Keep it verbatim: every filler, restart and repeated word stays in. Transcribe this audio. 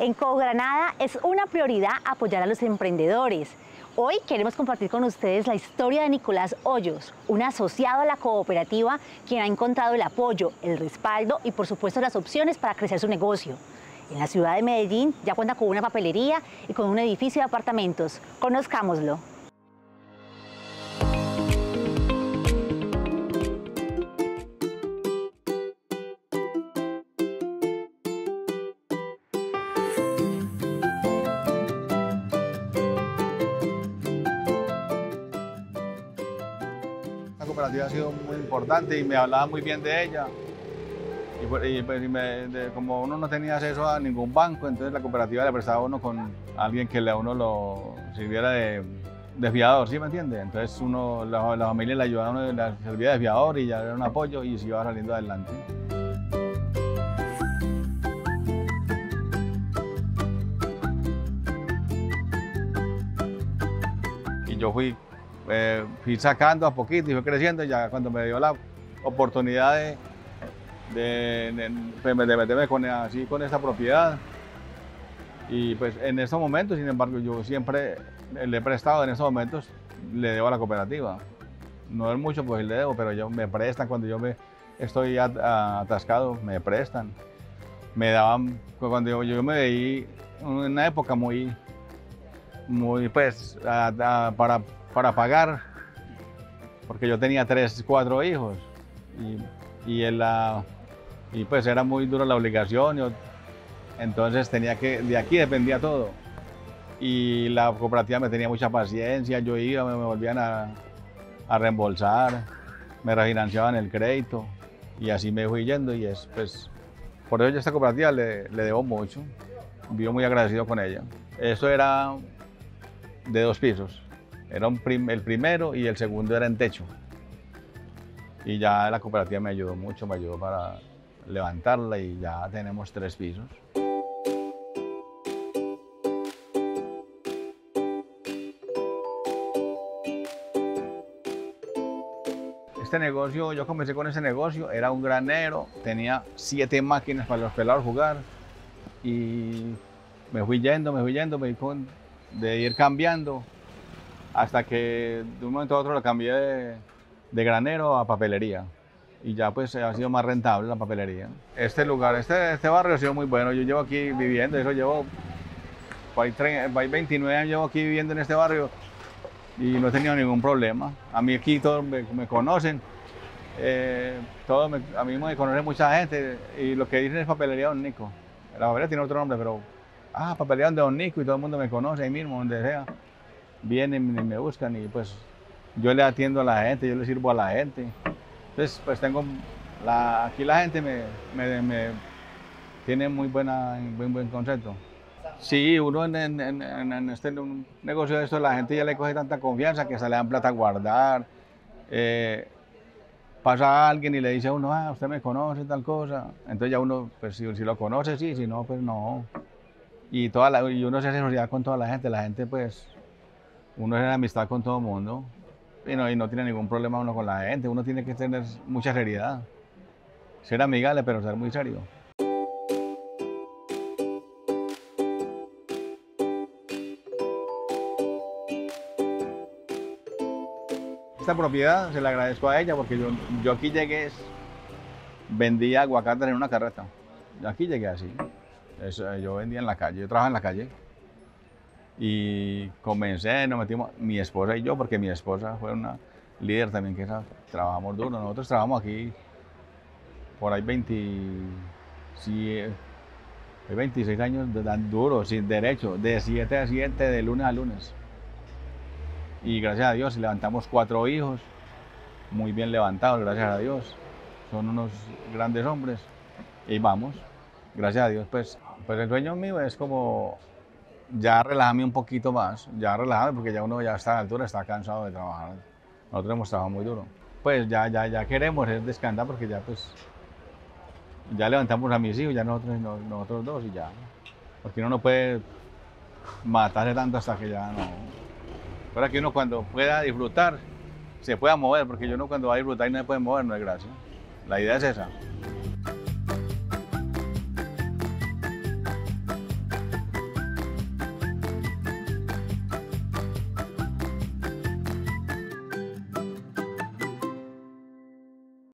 En Cogranada es una prioridad apoyar a los emprendedores. Hoy queremos compartir con ustedes la historia de Nicolás Hoyos, un asociado a la cooperativa quien ha encontrado el apoyo, el respaldo y por supuesto las opciones para crecer su negocio. En la ciudad de Medellín ya cuenta con una papelería y con un edificio de apartamentos. Conozcámoslo. La cooperativa ha sido muy importante y me hablaba muy bien de ella. Y, pues, y, pues, y me, de, como uno no tenía acceso a ningún banco, entonces la cooperativa le prestaba a uno con alguien que a uno lo sirviera de, de fiador, ¿sí me entiende? Entonces uno, la, la familia le ayudaba a uno, le servía de fiador y ya era un apoyo y se iba saliendo adelante. Y yo fui, eh, fui sacando a poquito y fui creciendo, ya cuando me dio la oportunidad de De, de, de meterme con, así con esta propiedad. Y pues en estos momentos, sin embargo, yo siempre le he prestado, en estos momentos le debo a la cooperativa. No es mucho, pues le debo, pero yo me prestan cuando yo me estoy atascado, me prestan. Me daban, cuando yo, yo me veí en una época muy, muy pues, a, a, para, para pagar, porque yo tenía tres, cuatro hijos. Y, y en la Y pues era muy dura la obligación, yo, entonces tenía que, de aquí dependía todo. Y la cooperativa me tenía mucha paciencia, yo iba, me, me volvían a, a reembolsar, me refinanciaban el crédito y así me fui yendo y es pues, por eso yo a esta cooperativa le, le debo mucho, vivo muy agradecido con ella. Eso era de dos pisos, era un prim, el primero y el segundo era en techo. Y ya la cooperativa me ayudó mucho, me ayudó para levantarla y ya tenemos tres pisos. Este negocio, yo comencé con ese negocio, era un granero, tenía siete máquinas para los pelados jugar y me fui yendo, me fui yendo, me fui con, de ir cambiando hasta que de un momento a otro lo cambié de, de granero a papelería. Y ya pues ha sido más rentable la papelería. Este lugar, este, este barrio ha sido muy bueno, yo llevo aquí viviendo, eso llevo, hay veintinueve años llevo aquí viviendo en este barrio y no he tenido ningún problema. A mí aquí todos me, me conocen, eh, todos me, a mí me conoce mucha gente y lo que dicen es papelería Don Nico. La papelería tiene otro nombre, pero, ah, papelería de Don Nico y todo el mundo me conoce ahí mismo, donde sea. Vienen y me buscan y pues yo le atiendo a la gente, yo le sirvo a la gente. Entonces, pues tengo, la, aquí la gente me, me, me tiene muy, buena, muy buen concepto. Sí, uno en, en, en, en este en un negocio de esto, la gente ya le coge tanta confianza que se le dan plata a guardar. Eh, pasa a alguien y le dice a uno, ah, usted me conoce, tal cosa. Entonces ya uno, pues si, si lo conoce, sí, si no, pues no. Y, toda la, y uno se hace sociedad con toda la gente, la gente pues, uno es en amistad con todo el mundo. Y no, y no tiene ningún problema uno con la gente, uno tiene que tener mucha seriedad. Ser amigable, pero ser muy serio. Esta propiedad se la agradezco a ella porque yo, yo aquí llegué, vendía aguacates en una carreta. Yo aquí llegué así. Eso, yo vendía en la calle, yo trabajaba en la calle. Y comencé, nos metimos, mi esposa y yo, porque mi esposa fue una líder también, que esa, trabajamos duro. Nosotros trabajamos aquí por ahí veinte, sí, veintiséis años de tan duro, sin derecho, de siete a siete, de lunes a lunes. Y gracias a Dios levantamos cuatro hijos, muy bien levantados, gracias a Dios. Son unos grandes hombres y vamos, gracias a Dios. Pues, pues el sueño mío es como ya relajarme un poquito más, ya relajarme porque ya uno ya está a la altura, está cansado de trabajar. Nosotros hemos trabajado muy duro. Pues ya, ya, ya queremos es descansar porque ya pues, ya levantamos a mis hijos, ya nosotros, nosotros dos y ya. Porque uno no puede matarse tanto hasta que ya no. Para que uno cuando pueda disfrutar, se pueda mover, porque yo no cuando va a disfrutar y no se puede mover, no es gracia. La idea es esa.